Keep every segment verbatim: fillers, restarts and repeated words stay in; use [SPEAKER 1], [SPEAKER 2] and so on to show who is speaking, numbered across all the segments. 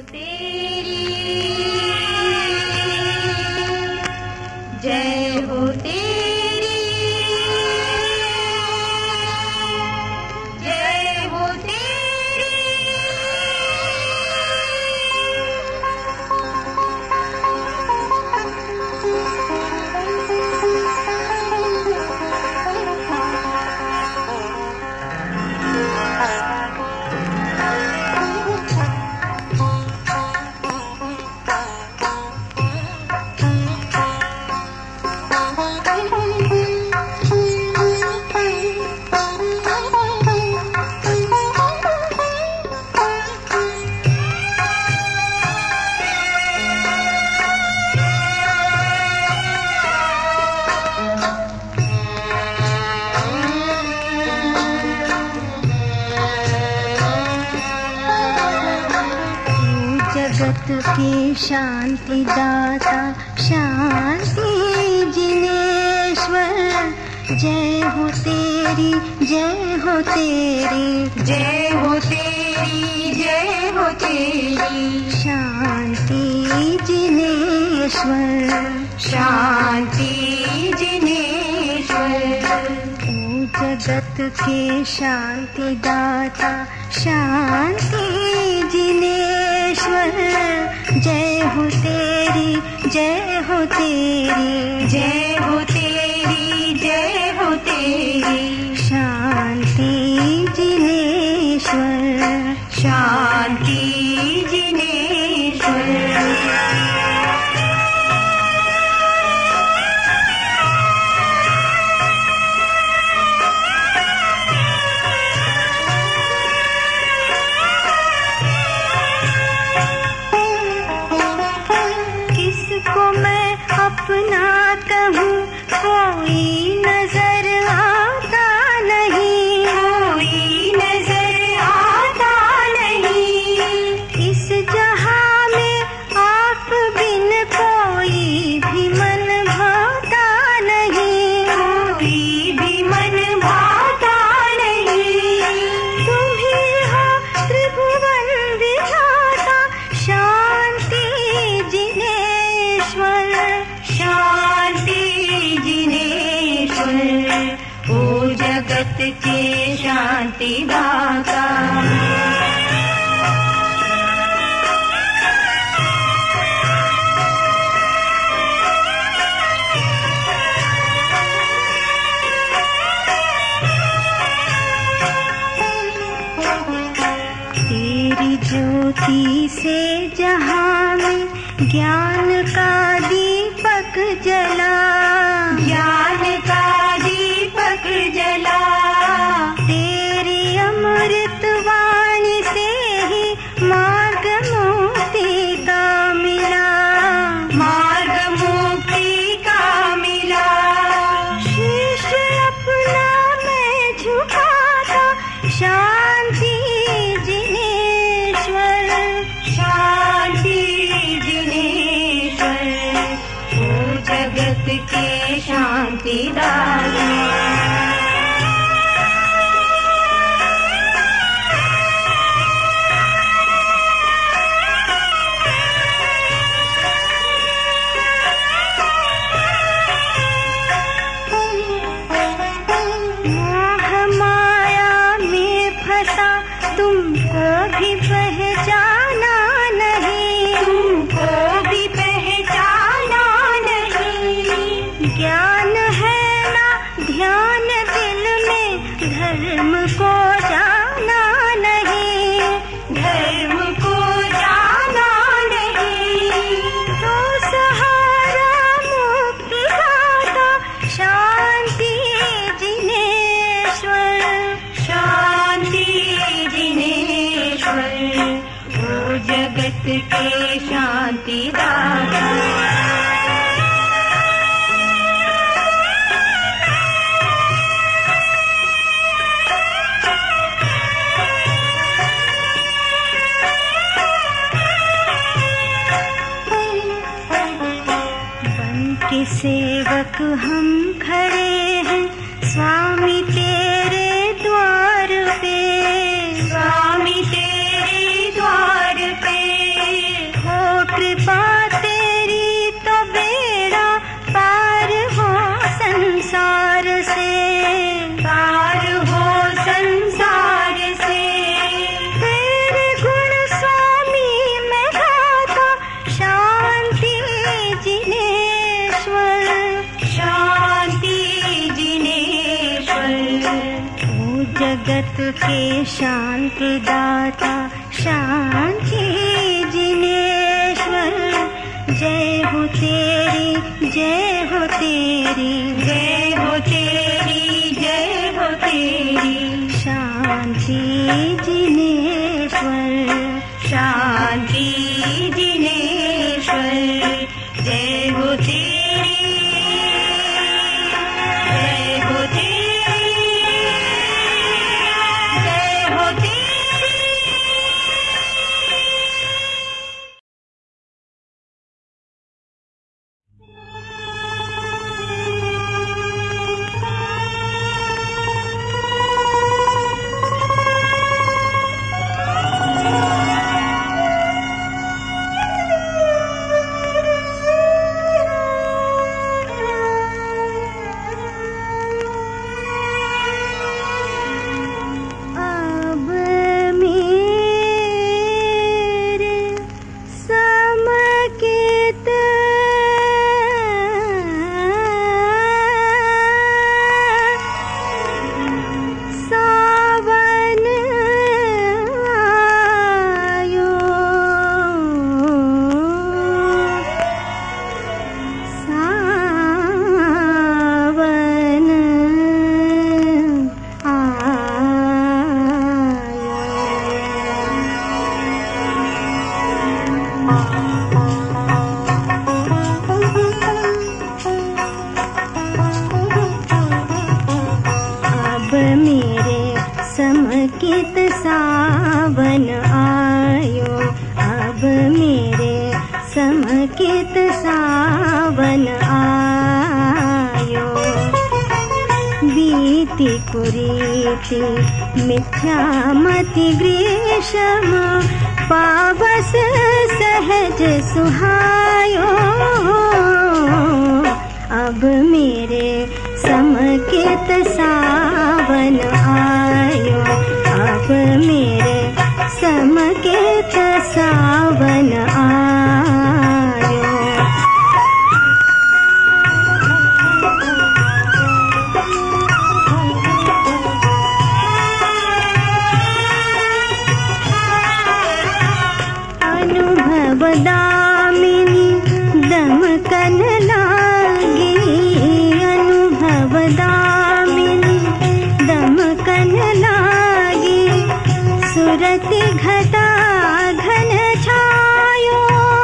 [SPEAKER 1] तेरी, जय हो तेरी, जय हो तेरी।
[SPEAKER 2] जगत की शांति दाता, शांति जिनेश्वर, जय हो तेरी, जय हो तेरी,
[SPEAKER 1] जय हो तेरी, जय हो तेरी।
[SPEAKER 2] शांति जिनेश्वर,
[SPEAKER 1] शांति जिनेश्वर।
[SPEAKER 2] ओ जगत के शांति दाता, शांति जिनेश्वर, जय हो तेरी, जय हो तेरी,
[SPEAKER 1] जय हो तेरी, जय हो तेरी।
[SPEAKER 2] शांति जिनेश्वर,
[SPEAKER 1] शांति जिनेश्वर।
[SPEAKER 2] अपना कहूँ कोई नजर आता नहीं,
[SPEAKER 1] कोई नजर आता नहीं।
[SPEAKER 2] इस जहां में आप बिन कोई भी मन भाता नहीं,
[SPEAKER 1] कोई भी मन भाता नहीं।
[SPEAKER 2] तुम ही हो त्रिभुवन विधाता, शांति जिनेश्वर,
[SPEAKER 1] शांति जिनेश्वर। ओ जगत के शांति दाता,
[SPEAKER 2] तेरी ज्योति से जहां में ज्ञान का दीपक जला,
[SPEAKER 1] ज्ञान का दीपक जला।
[SPEAKER 2] तेरी अमृत वाणी से ही मार्ग मुक्ति का मिला,
[SPEAKER 1] मार्ग मुक्ति का मिला।
[SPEAKER 2] शीश अपना मैं झुकाता, शांति जिनेश्वर,
[SPEAKER 1] शांति जिनेश्वर। ओ जगत के शांति दाता,
[SPEAKER 2] मोह माया में फंसा तुमको भी पहचाना नहीं,
[SPEAKER 1] तुमको भी पहचाना नहीं।
[SPEAKER 2] ज्ञान है ना ध्यान दिल में, धर्म को जाना नहीं,
[SPEAKER 1] धर्म को जाना नहीं।
[SPEAKER 2] तो सहारा मुक्ति दाता, शांति जिनेश्वर,
[SPEAKER 1] शांति जिनेश्वर। ओ जगत के शांति दाता,
[SPEAKER 2] बन के सेवक हम खड़े हैं स्वामी तेरे द्वार पे,
[SPEAKER 1] स्वामी तेरे द्वार पे।
[SPEAKER 2] जगत के शांति दाता शांति जिनेश्वर, जय हो तेरी जय हो तेरी
[SPEAKER 1] जय हो तेरी जय हो तेरी
[SPEAKER 2] शांति जिनेश्वर,
[SPEAKER 1] शांति जिनेश्वर, जय हो तेरी जय हो तेरी जय हो तेरी।
[SPEAKER 2] समकित सावन आयो, अब मेरे समकित सावन आयो। बीती कुरीति मिथ्यामति ग्रीष्म, पावस सहज सुहायो। अब मेरे समकित सावन आयो, अब मेरे समकित सावन आयो। अनुभव दामिनी दमकन लागी, अनुभव दामिनी दमकन लागी। सुरति घटा घन छायो,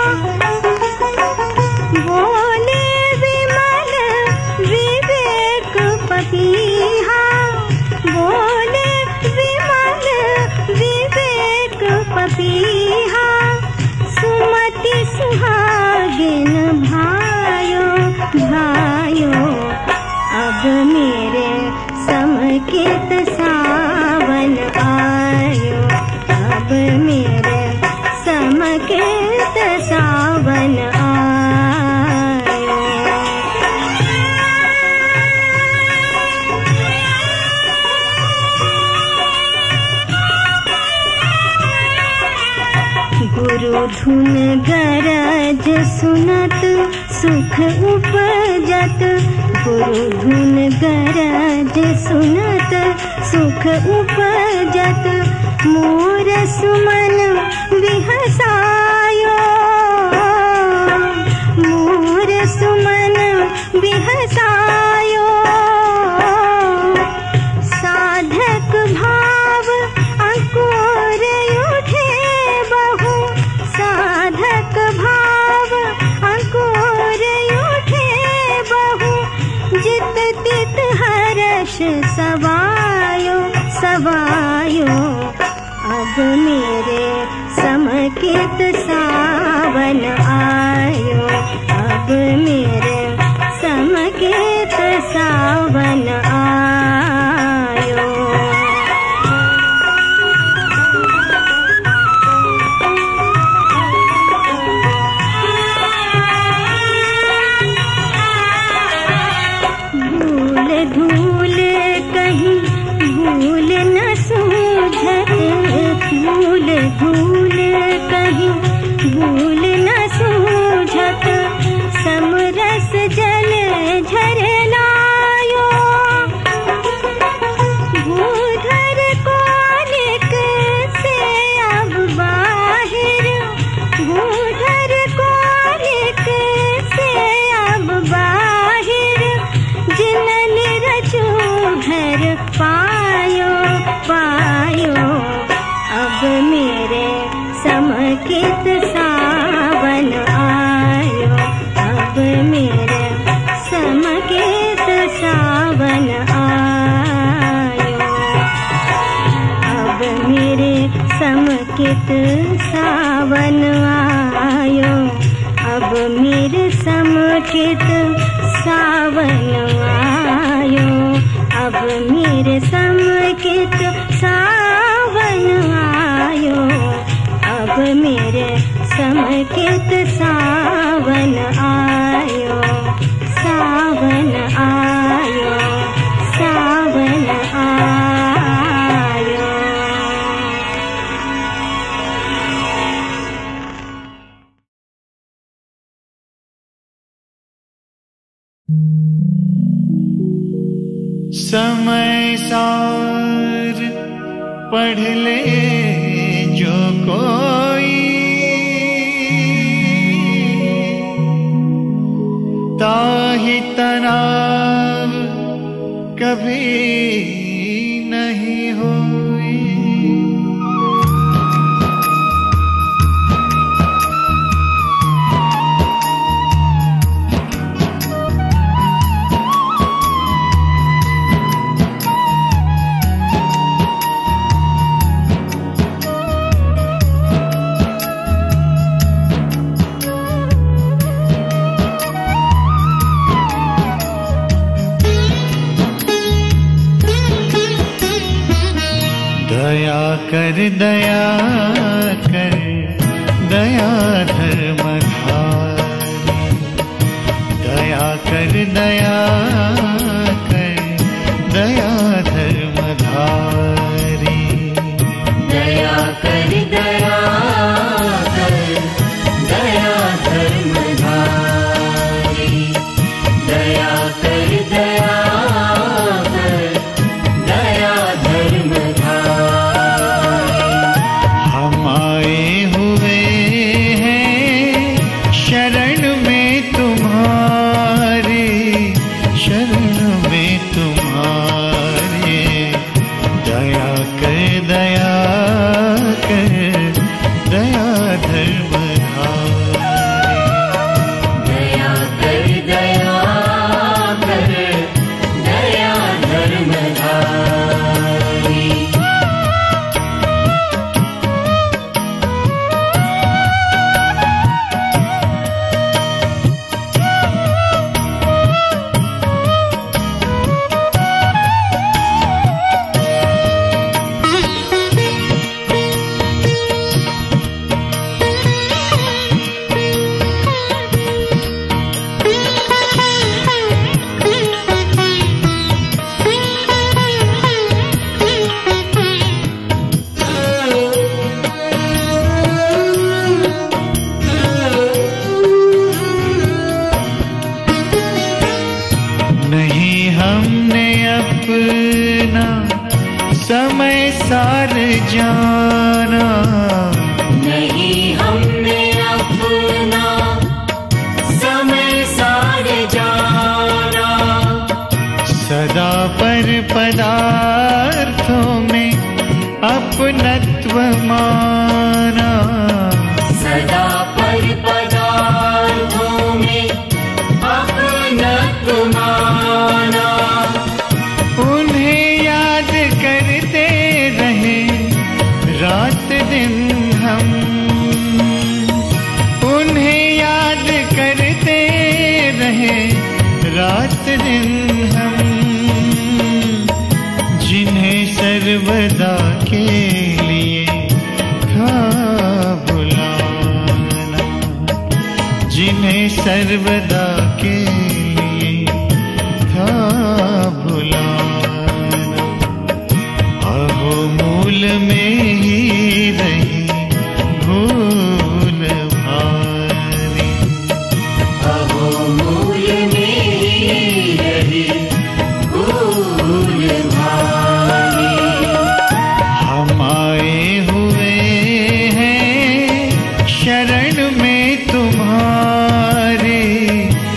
[SPEAKER 2] बोले विमल विवेक पपीहा, बोले विमल विवेक पपीहा। सुमति सुहागिन भायो भायो, अब मेरे समकित सावन आयो, अब मेरे समकित सावन आयो। गुरु धुन गरज सुनत सुख उपजत, गुरु धुन गरज सुनत सुख उपजत। मोर सुमन बिहसायो, मोर सुमन बिहसायो। साधक भाव अंकुर उठे बहु, साधक भाव अंकुर उठे बहु। जित तित हर्ष सवायो सवायो, अब मेरे समकित सावन आयो, अब मेरे समकित सावन आयो। भूल धूल कहीं भूल न सूझत, भूल धूल कहीं भूल न सूझत। समरस जल झरनायो, भूधर को समकित सावन आयो, अब मेरे समकित सावन आयो, अब मेरे समकित सावन आयो, अब मेरे समकित सावन आयो, अब मेरे समकित सावन आयो, अब मेरे समकित सावन आयो, सावन आयो, सावन आयो।
[SPEAKER 3] समय सार पढ़ ले जो कोई, ताहि तनाव कभी नहीं होई। दया कर दया कर दया धर्मधारी, दया कर दया कर दया धर्मधारी,
[SPEAKER 1] दया कर दया कर दया धर्मधारी, दया कर दया कर दया धर्मधारी।
[SPEAKER 3] हम आए हुए हैं शरण में तुम्हारे, शरण में तुम्हारे, दया कर दया कर दया धर्मधारी,
[SPEAKER 1] दया कर दया कर दया धर्मधारी।
[SPEAKER 3] नहीं हमने अपना समय सार जाना,
[SPEAKER 1] नहीं हमने अपना समय सार जाना,
[SPEAKER 3] सदा पर पदार्थों में अपनत्व माना,
[SPEAKER 1] सदा पर पदार्थों में अपनत्व माना।
[SPEAKER 3] उन्हें याद करते रहे रात दिन हम, उन्हें याद करते रहे रात दिन हम, जिन्हें सर्वदा के लिए था बुलाना, जिन्हें सर्वदा के लिए था बुलाना। अहो मूल में ही रही भूल भारी,
[SPEAKER 1] अहो मूल में ही रही भूल भारी।
[SPEAKER 3] हम आए हुए हैं शरण में तुम्हारे,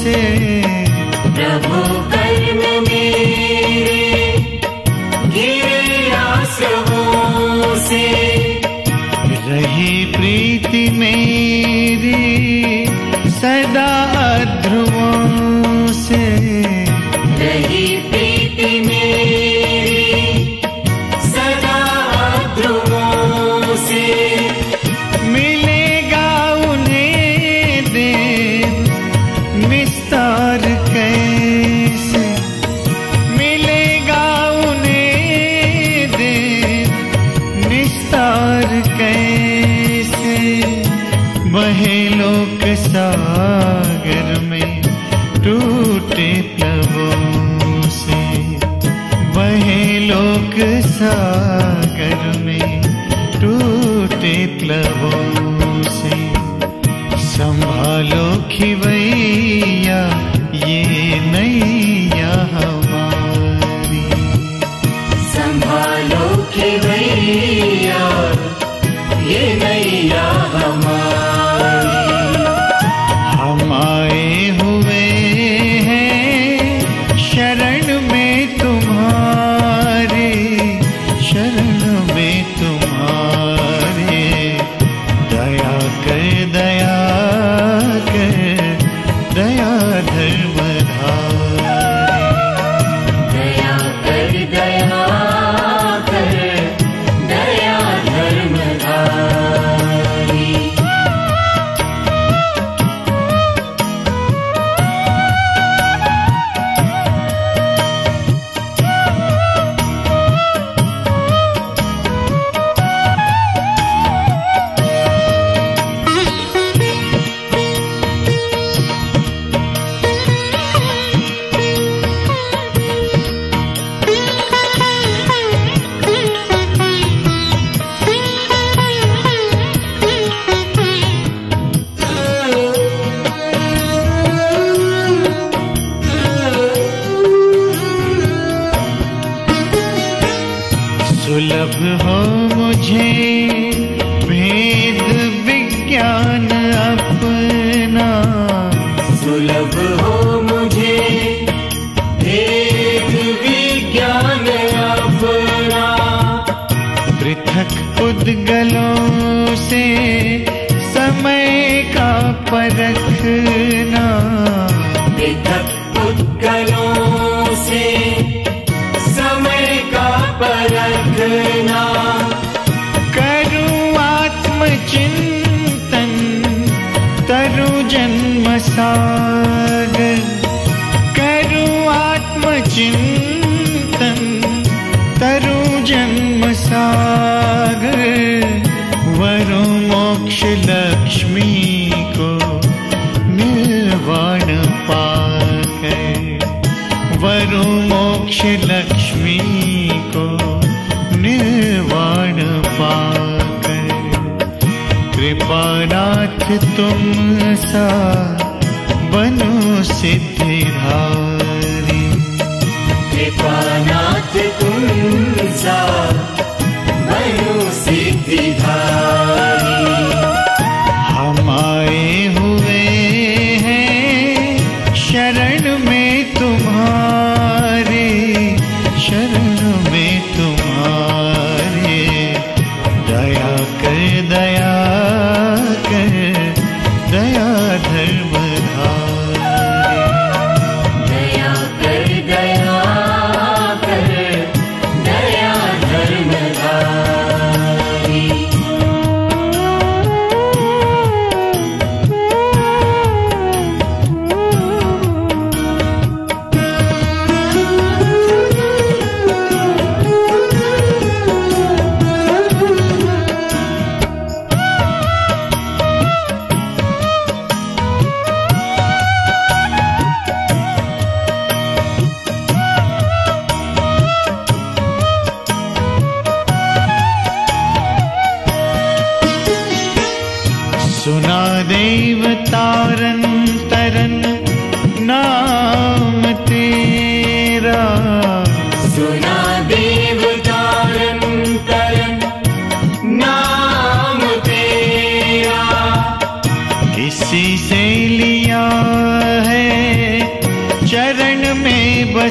[SPEAKER 3] से
[SPEAKER 1] प्रभु कर्म मेरे गिरे आंसुओं से।
[SPEAKER 3] रही प्रीति मेरी सदा अध्रुवों से।
[SPEAKER 1] रही प्रीति मेरी सदा अध्रुवों से।
[SPEAKER 3] मिलेगा उन्हें देव निस्तार कैसे, मिलेगा उन्हें देव निस्तार कैसे। बहे लोक सागर में टूटे प्लवों से। बहे लोक सागर में टूटे प्लवों से। संभालो खिवैया ये नैया हमारी।
[SPEAKER 1] संभालो खिवैया ये नैया हमारी।
[SPEAKER 3] हम आए हुए हैं शरण में तुम्हारे, शरण में तुम्हारे। दया कर दया कर दया धर्मधारी।
[SPEAKER 1] दया कर दया कर दया धर्मधारी।
[SPEAKER 3] सुलभ हो मुझे भेद विज्ञान अपना।
[SPEAKER 1] सुलभ हो मुझे भेद विज्ञान अपना।
[SPEAKER 3] पृथक उद्गलों से समय का परखना।
[SPEAKER 1] पृथक उद्गलों से समय का परखना।
[SPEAKER 3] करूं आत्मचिंतन तरु जन्म सागर। करूं आत्मचिंतन तरु जन्म सागर। वरु मोक्ष लक्ष्मी को निर्वाण पाकर। वरु मोक्ष लक्ष्मी को निर्वाण पाकर। कृपानाथ तुम सा बनो सिद्धिधारी।
[SPEAKER 1] कृपानाथ तुम सा बनो सिद्धिधारी।
[SPEAKER 3] हम आए हुए हैं शरण में तुम्हारे, शरण में तुम्हारे। दया कर दया कर दया धर्मधारी।
[SPEAKER 1] दया कर दया कर दया धर्मधारी।
[SPEAKER 3] सुना देव तारन तरन नाम तेरा।
[SPEAKER 1] सुना देव तारन तरन नाम तेरा।
[SPEAKER 3] किसी से लिया है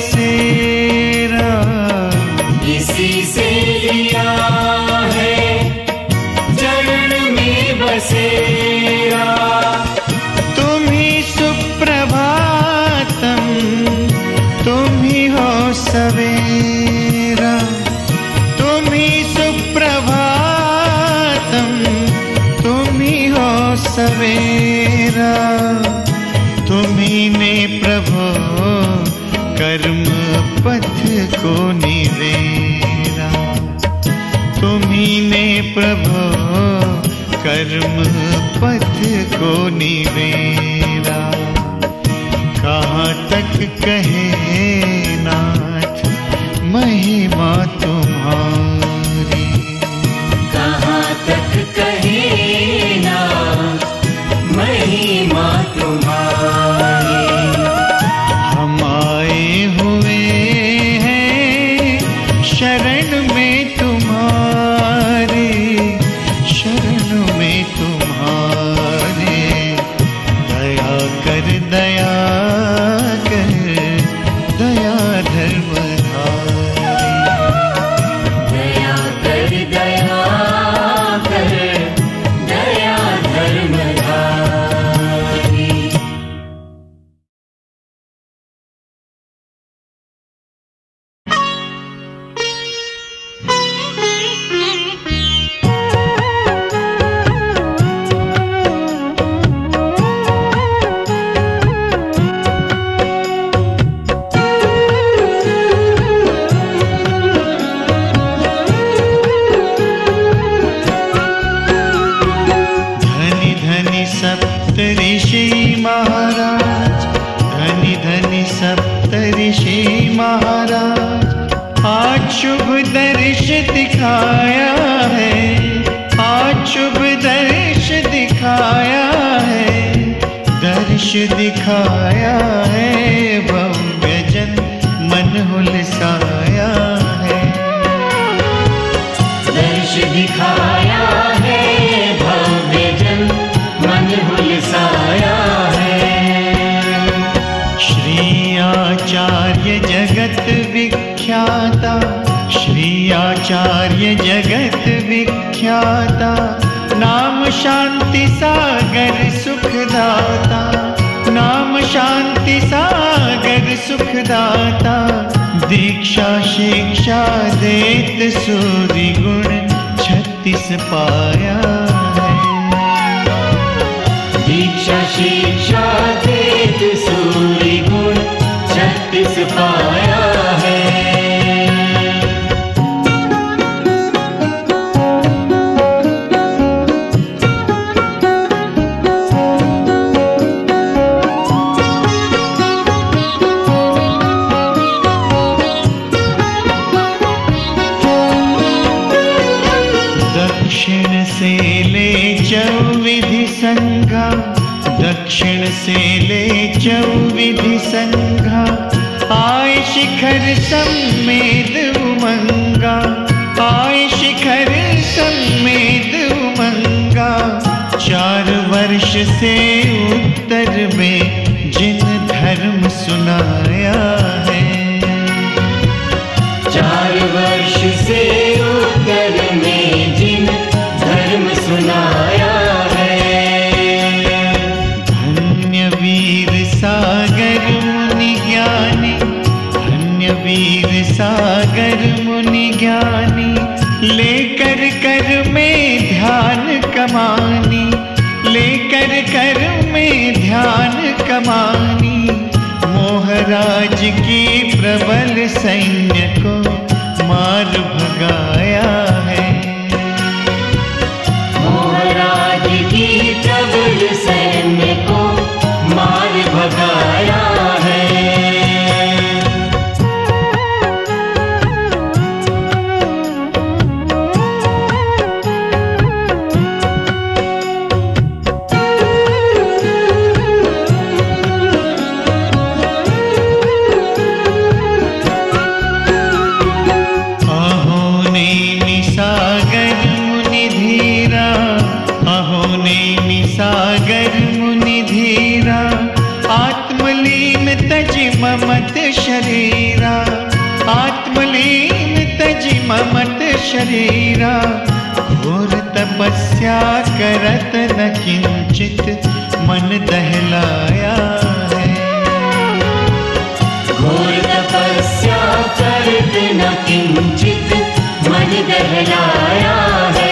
[SPEAKER 3] बसेरा,
[SPEAKER 4] इसी से लिया है चरण में बसेरा।
[SPEAKER 3] तुम ही सुप्रभातम, तुम ही हो सवेरा, तुम ही सुप्रभातम, तुम ही हो सवेरा। तुम्ही ने प्रभु कर्म पथ को निवेरा, तुम्ही ने प्रभु कर्म पथ को निवेरा। कहाँ तक कहे नाथ महिमा तुम्हारी,
[SPEAKER 4] कहाँ तक कहे ना महिमा तुम्हारी।
[SPEAKER 3] हम आए हुए हैं शरण में तुम्हारे, शरण में तुम्हारे। दया कर दया कर दया धर्मधारी,
[SPEAKER 4] दया कर दया कर दया धर्मधारी।
[SPEAKER 3] धनी धनी सप्तऋषि महाराज, धनी धनी सप्तऋषि महाराज। आज शुभ दर्श दिखाया है, आज शुभ दर्श दिखाया है, दर्श दिखाया है। भव्य जन मन हुलसाया है,
[SPEAKER 4] दर्श दिखाया है भव्य जन मन हुलसाया है।
[SPEAKER 3] श्री आचार्य जगत विख्याता, श्री आचार्य जगत विख्याता। नाम शांति सागर सुखदाता, नाम शांति सागर सुखदाता। दीक्षा शिक्षा देत सूर्य गुण छत्तीस पाया है,
[SPEAKER 4] दीक्षा शिक्षा देत सूर्य गुण छत्तीस पाया है।
[SPEAKER 3] दक्षिण से ले चौविधि संघा, दक्षिण से ले चौविधि संघा। आय शिखर सम्मेद उमंगा, आय शिखर सम्मेद उमंगा। चार वर्ष से उत्तर में जिन धर्म सुनाया है,
[SPEAKER 4] चार वर्ष से उत्तर में जिन धर्म सुनाया है।
[SPEAKER 3] धन्य वीर सागर मुनि ज्ञानी, धन्य वीर सागर मुनि ज्ञानी। लेकर कर में ध्यान कमानी, लेकर कर में ध्यान कमानी। मोहराज की प्रबल सैन्य को मार भगाया है,
[SPEAKER 4] मोहराज की प्रबल सैन्य को मार भगाया है।
[SPEAKER 3] सागर मुनि धीरा। आत्मलीन तज ममत शरीरा, आत्मलीन तजी ममत शरीरा। घोर तपस्या करत न किंचित मन दहलाया है।
[SPEAKER 4] घोर तपस्या करत न किंचित मन दहलाया है।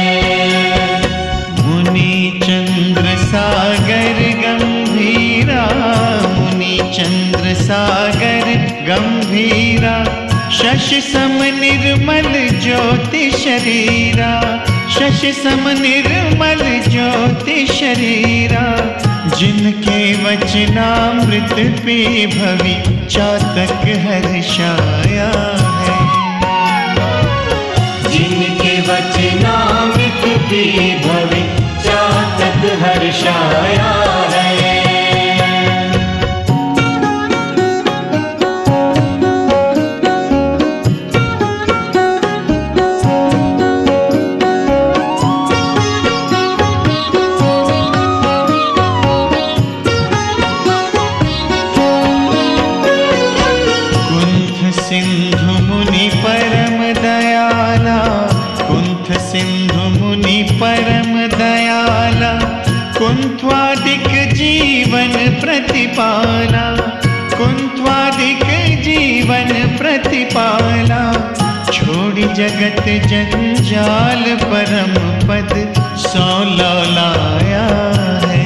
[SPEAKER 3] मुनि चंद्र सागर गंभीरा, मुनि चंद्र सागर गंभीरा। शशि सम निर्मल ज्योति शरीरा, शशि सम निर्मल ज्योति शरीरा। जिनके वचनामृत पे भवि चातक हर्षाया है।
[SPEAKER 4] जिनके वचनामृत पे भवि चातक हर्षाया है।
[SPEAKER 3] सिंधु मुनि परम दयाला, कुंथ सिंधु मुनि परम दयाला। कुंथवादिक जीवन प्रतिपाला, कुंथवादिक जीवन प्रतिपाला। छोड़ी जगत जंजाल परम पद सौ लौलाया है।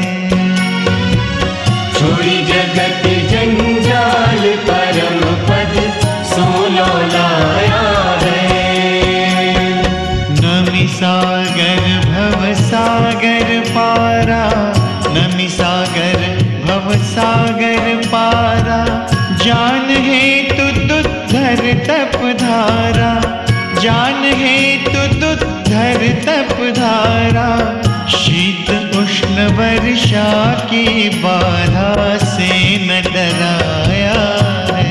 [SPEAKER 4] छोड़ी जगत जंजाल परम पद सो लौलाया है।
[SPEAKER 3] नमि सागर भव सागर पारा, नमि सागर भव सागर पारा। जान हेतु दुद्धर तप धारा, जान हेतु दुद्धर तप धारा। शीत उष्ण वर्षा की बाधा से न डराया है।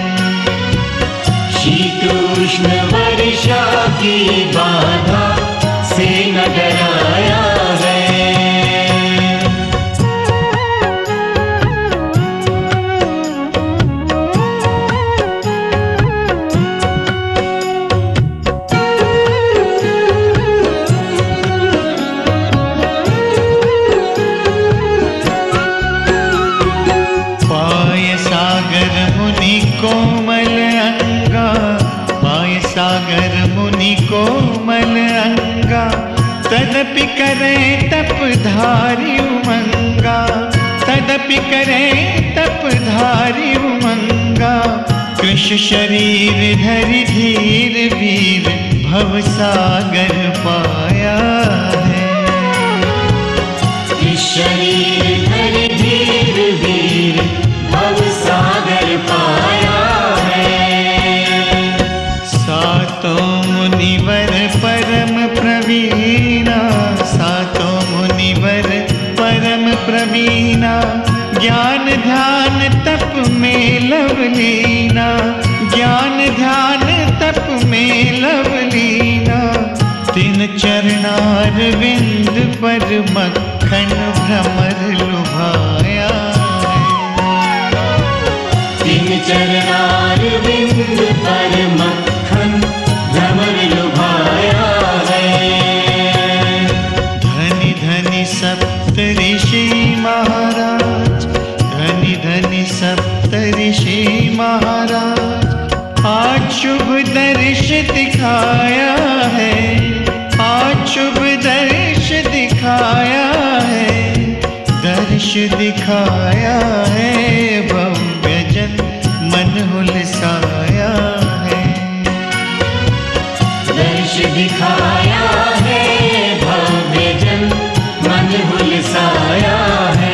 [SPEAKER 4] शीतोष्ण वर्षा की बाधा से न डराया है।
[SPEAKER 3] पाय सागर मुनि कोमल अंगा, पाय सागर मुनि कोमल अंगा। तदपि करे तप धारी उमंगा, तदपि करे तप धारी उमंगा। कृष शरीर धरि धीर वीर भव सागर पाया है।
[SPEAKER 4] शरीर धरि धीर वीर भव सागर पाया है।
[SPEAKER 3] सातों मुनिवर परम प्रवीणा, सातों मुनिवर परम प्रवीणा। ज्ञान ध्यान तप में लवलीना, ज्ञान ध्यान तप में लवलीना। तिन चरणार विंद पर मक्खन भ्रमर लुभाया है।
[SPEAKER 4] तिन चरणार विंद पर मक्खन भ्रमर लुभाया है।
[SPEAKER 3] धनि धनि सप्त ऋषि महाराज, धनि धनि सप्त ऋषि महाराज। आज शुभ दर्श दिखाया है, आज शुभ दर्श दिखाया है। दर्श दिखाया है भव्य जन मन हुलसाया है।
[SPEAKER 4] दर्श दिखाया है भव्य जन मन हुलसाया है।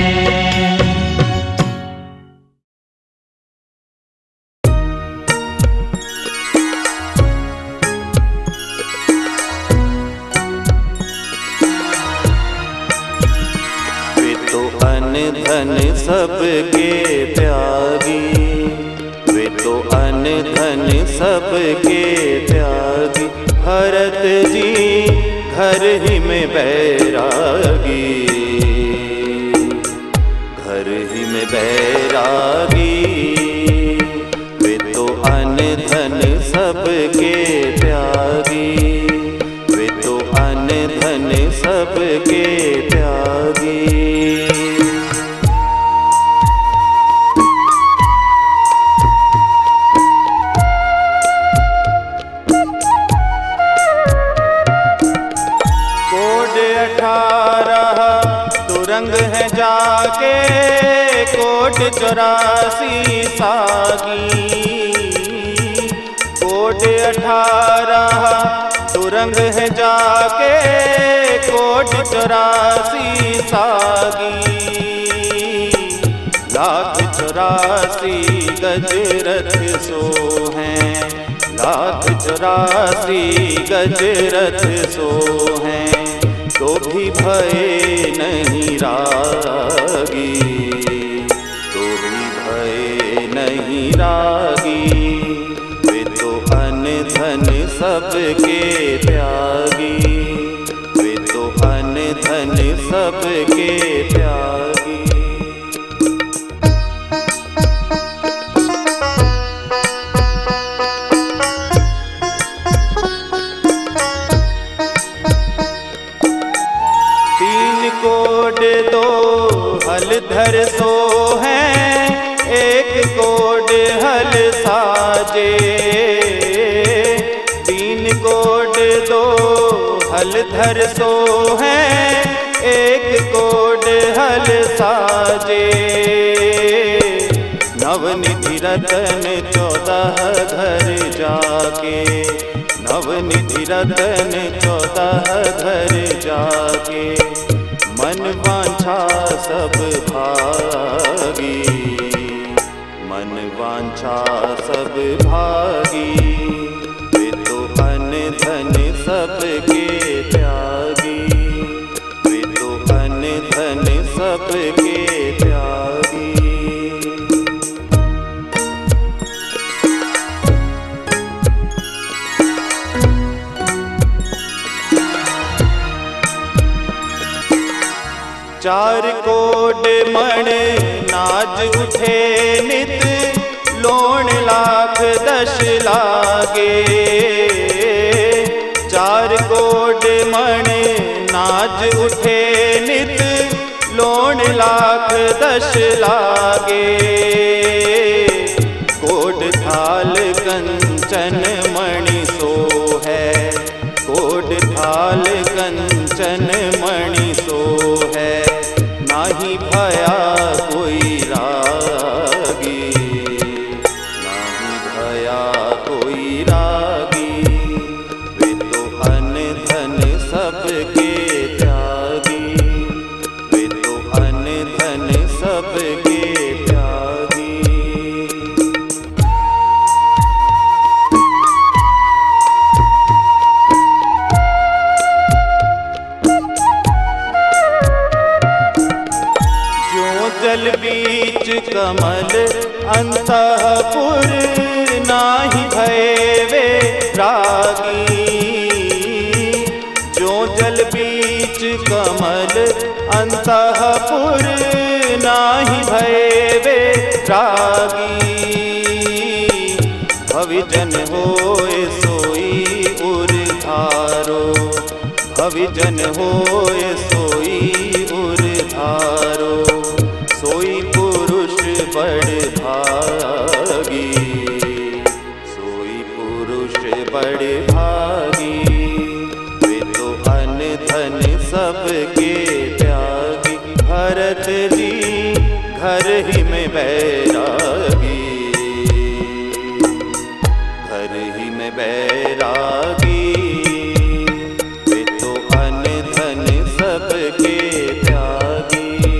[SPEAKER 5] धन सबके त्यागी, वे तो अन धन सबके त्यागी। भरत जी घर ही में बैरागी, घर ही में बैरागी। है जाके कोट चौरासी सागी, कोट अठारह तुरंग है जाके कोट चौरासी सागी। लाख चौरासी गजरथ सो हैं, लाख चौरासी गजरथ सो हैं, तो भी भय नहीं रागी, तो भी भय नहीं रागी। वे तो अन्न धन सबके त्यागी, वे तो अन्न धन सबके त्यागी। कोड दो हलधर सो हैं, एक कोड हल साजे। तीन कोड दो हलधर सो हैं, एक कोड हल साजे। नवनिधि रतन चौदह घर जाके, नवनिधि रतन चौदह घर जाके, मन वांछा सब भागी, मन वांछा सब भागी। वे तो अन्न धन सबके त्यागी, वे तो अन्न धन सबके त्यागी। चार कोड मण नाज उठे नित, लोण लाख दश लागे। चार कोड मण नाज उठे नित, लोण लाख दश लागे। कोड थाल कंचन मणि सो है, कोड थाल कंचन मणि सो है, नाही भया कोई रागी, नाही भया कोई रागी। वे तो अन्न धन सबके त्यागी, वे तो अन्न धन सबके त्यागी। जल बीच कमल अंतःपुर, नाही भय वे रागी। जो जल बीच कमल अंतःपुर, नाही भय वे रागी। भविजन होए सोई उर्धारो, भविजन होए सोई उर्धारो, सोई पुरुष बड़ भागी, सोई पुरुष बड़ भागी। वे तो अन्न धन सबके त्यागी, भरत जी घर ही में बैरागी, घर ही में बैरागी। वे तो अन्न धन सबके त्यागी,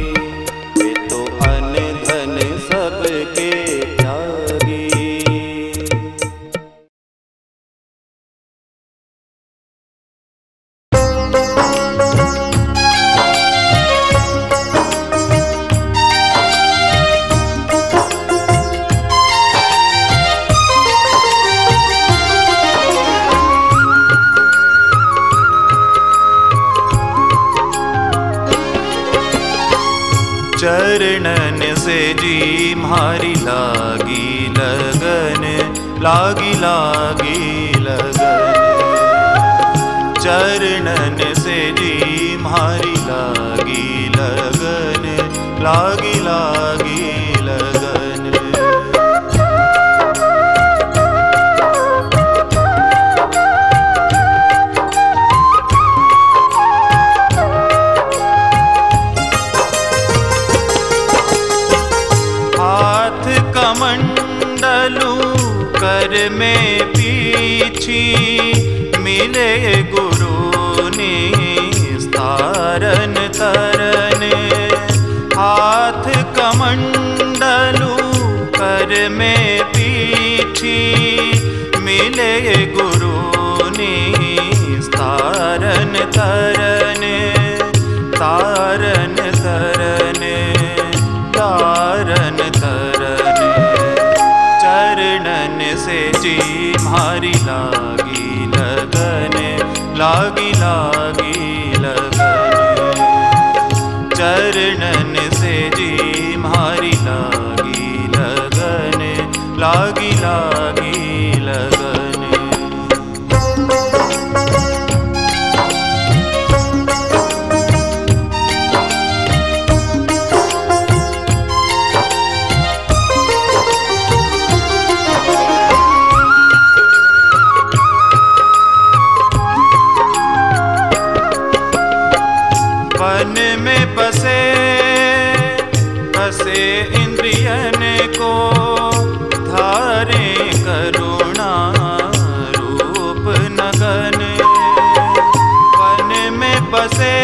[SPEAKER 5] सबके त्यागी। चरणन से जी म्हारी लागी लगन, लागी लागी लगन। चरणन से जी म्हारी लागी लगन, लागी लागी लगन। कर में पीछी मिले गुरु निस्तारन तरन। हाथ कमंडलू कर में पीछी मिले गुरु निस्तारन तरन। तारन तरन तारन तरन। चरणन से जी मारी लागी लगन लागी लागी लगन। चरणन से जी मारी लागी लगन लागी लागी लगन। वन में बसे बसे इंद्रियन को धारे करुणा रूप नगन। वन में बसे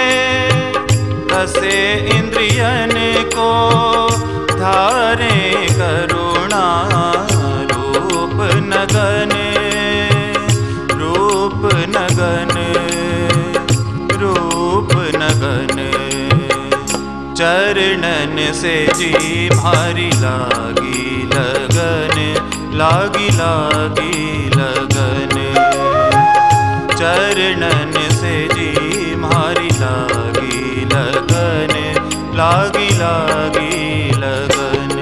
[SPEAKER 5] बसे इंद्रियन को धारे करुणा रूप नगन। रूप नगन रूप नगन। चरणन से जी मारी लागी लगन लागी लागी लगन। चरणन से जी मारी लागी लगन लागी लागी लगन।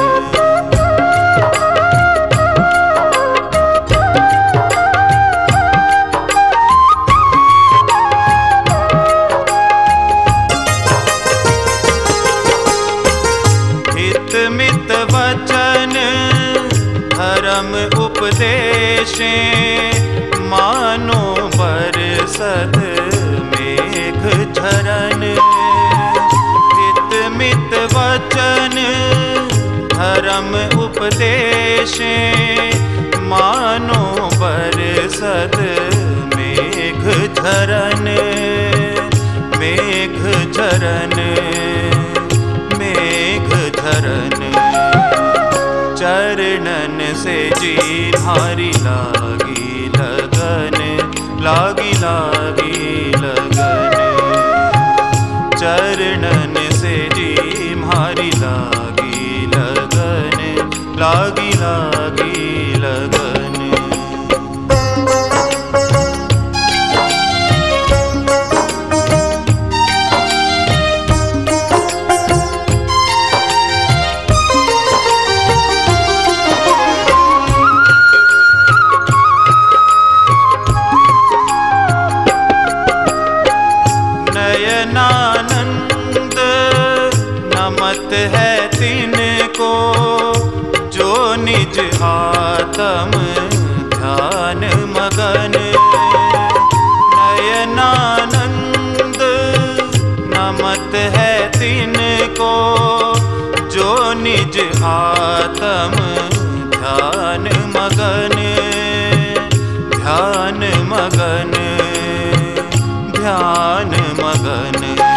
[SPEAKER 5] मित वचन धर्म उपदेशे मानो बरसत मेघ झरन। हित मित वचन धर्म उपदेशे मानो बरसत मेघ झरन मेघ झरन मेघ झरन। चरणन से जी मारी लागी लगन लागी लागी लगन। चरणन से जी मारी लागी लगन लागी लागी लगन। नयनानंद नमत है तिनको जो निज आत्म ध्यान मगन। नयनानंद नमत है तिनको जो निज आत्म ध्यान मगन ध्यान मगन ध्यान मगन।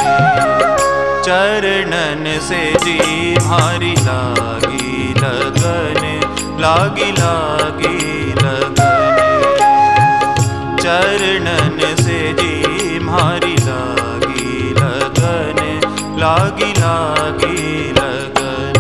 [SPEAKER 5] चरणन से जी मारी लागी लगन लागी लागी लगन। चरणन से जी मारी लागी लगन लागी लागी लगन।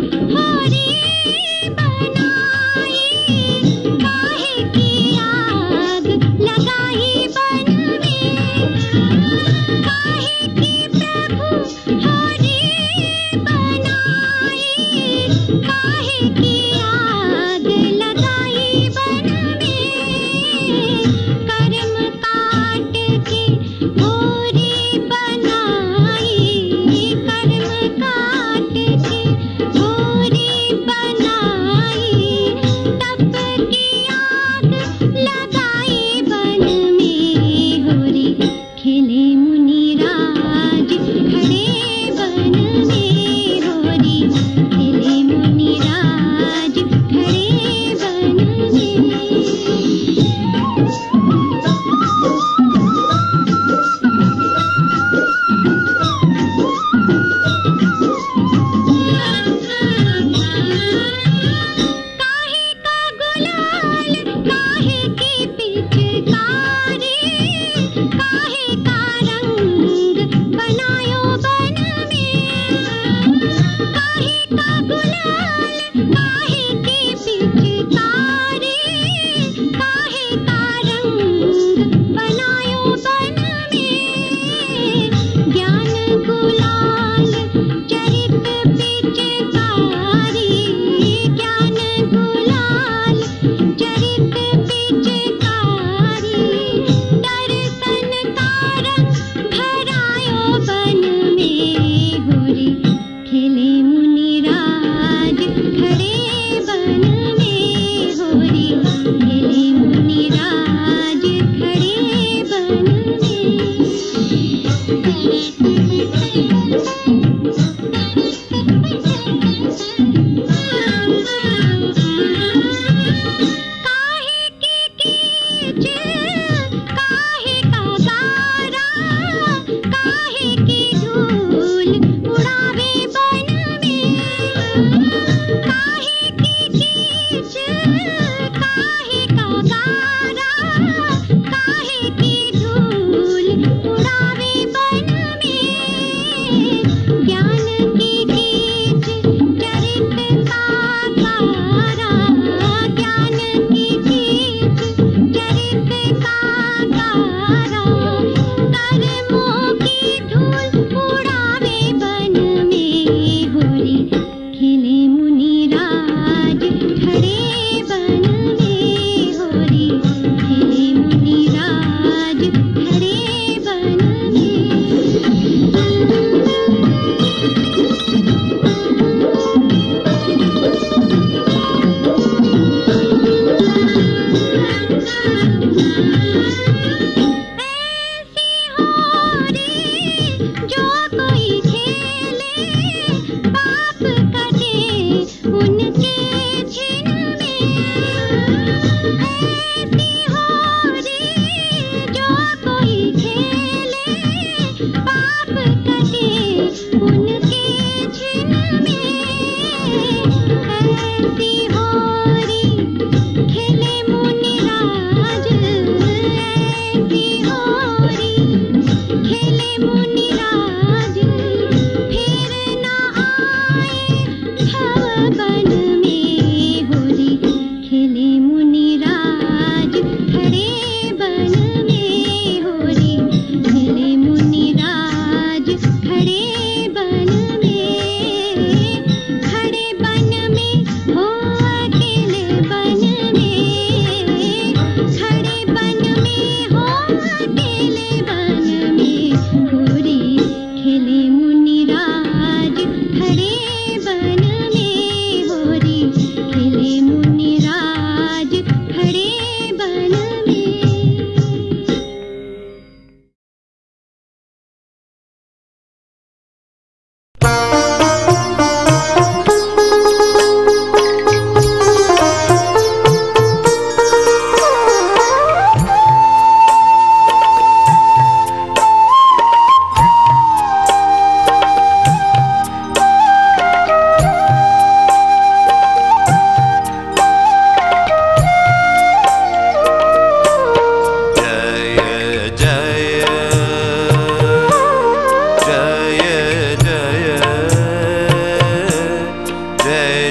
[SPEAKER 2] खड़े बन में हो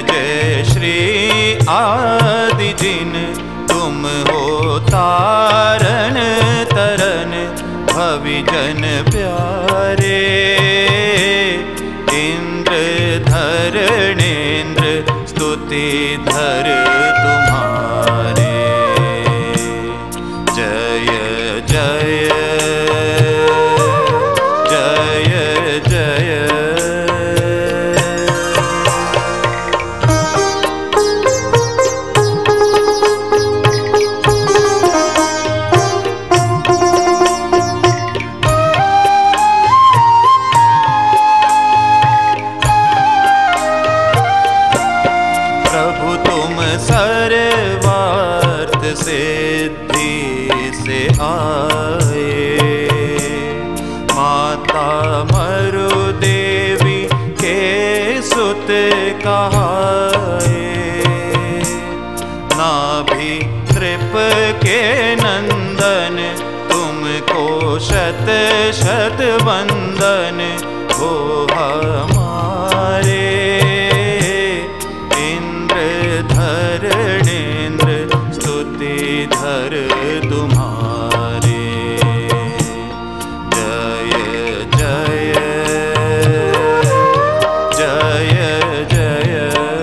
[SPEAKER 5] जय श्री आदि जिन तुम हो तारण तरन भविजन प्यारे। इंद्र धरणेन्द्र स्तुति धर तुम्हारे। जय जय जय जय। प्रभु तुम सर्वार्थ सिद्धि से आए। माता मरु देवी के सुत कहाए। नाभि तृप के नंदन तुमको शत शत वंदन हो हमारे। धरणेन्द्र स्तुति धर तुम्हारे। जय जय जय जय।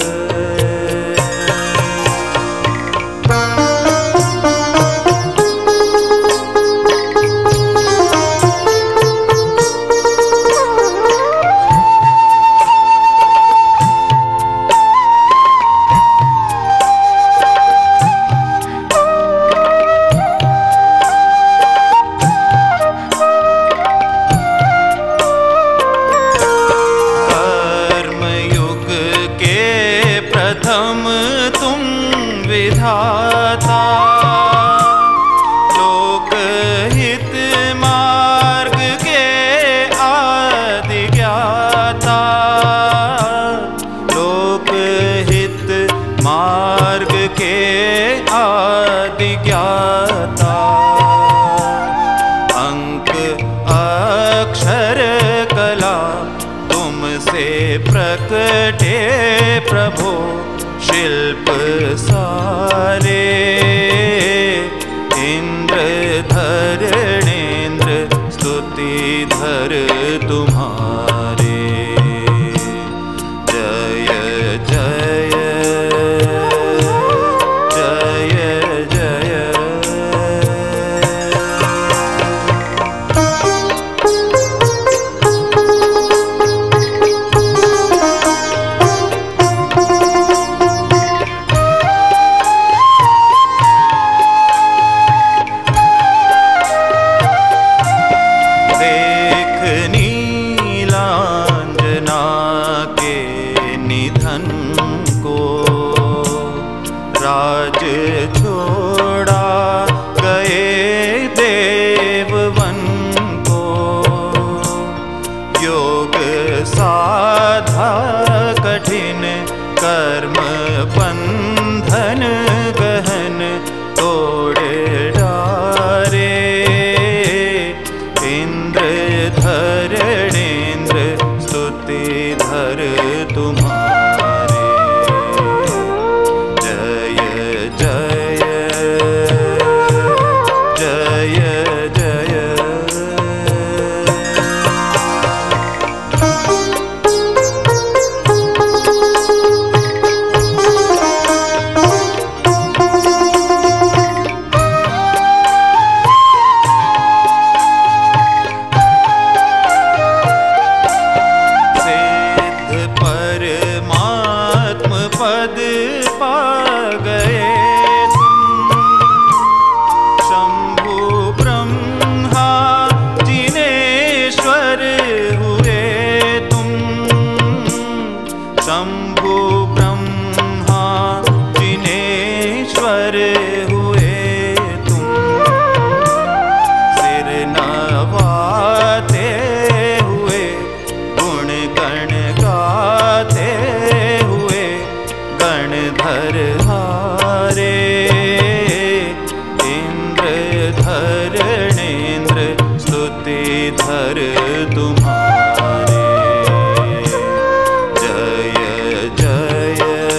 [SPEAKER 5] प्रथम तुम विधाता लोक हित मार्ग के आदि ज्ञाता। लोक हित मार्ग के आदि ज्ञाता। अंक अक्षर कला तुमसे प्रकटे प्रभो शिल्प सारे। इंद्र धरणेन्द्र स्तुति धर तुम्हारे। जय जय जय जय। राज छोड़ा गए देववन को। योग साधा कठिन कर्म बंधन गहन तोड़े डारे। इंद्र धरणेन्द्र स्तुति धर तुम्हारे। पद पा गए तुम। शंभु ब्रह्मा जिनेश्वर हुए तुम। शंभु ब्रह्मा जिनेश्वर हुए तुम। सिर नवाते हुए गुण गण गाते हुए गणधर हारे। इंद्र धरणेन्द्र स्तुति धर तुम्हारे। जय जय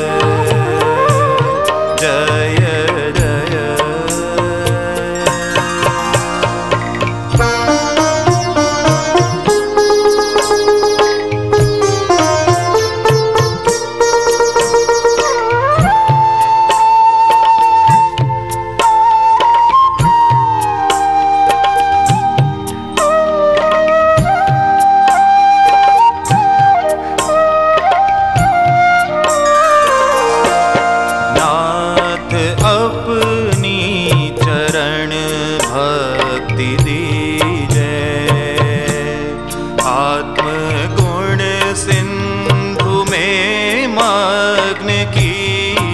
[SPEAKER 5] की